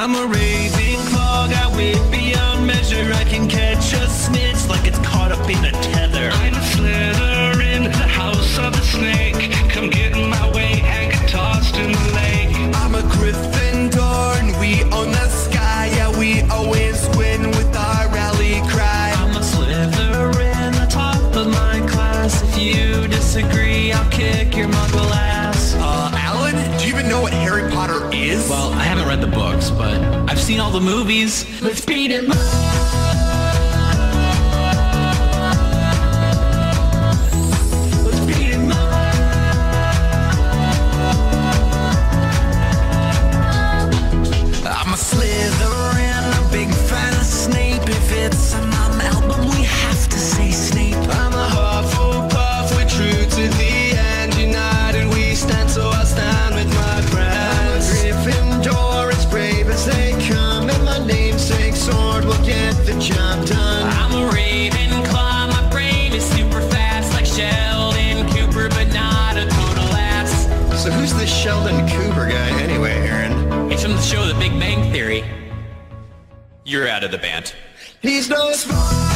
I'm a Ravenclaw, got wit beyond measure. I can catch a snitch like it's caught up in a tether. I'm a Slytherin, the house of the snake. Come get in my way and get tossed in the lake. I'm a Gryffindor and we own the sky. Yeah, we always win with our rally cry. I'm a Slytherin, the top of my class. If you disagree, I'll kick your muggle ass. Alan, do you even know what Harry Potter is? Well, I haven't read the books, but I've seen all the movies. Let's beat him up. Let's beat him up. I'm a Slytherin, a big fan of Snape. If it's a mom album, we have to say Snape. I'm a Hufflepuff, we're true to the end. United we stand, so I stand with my friends. Gryffindor, as brave as they come, and my namesake sword will get the job done. I'm a Ravenclaw, my brain is super fast, like Sheldon Cooper, but not a total ass. So who's this Sheldon Cooper guy anyway, Aaron? It's from the show The Big Bang Theory. You're out of the band. He's no smart.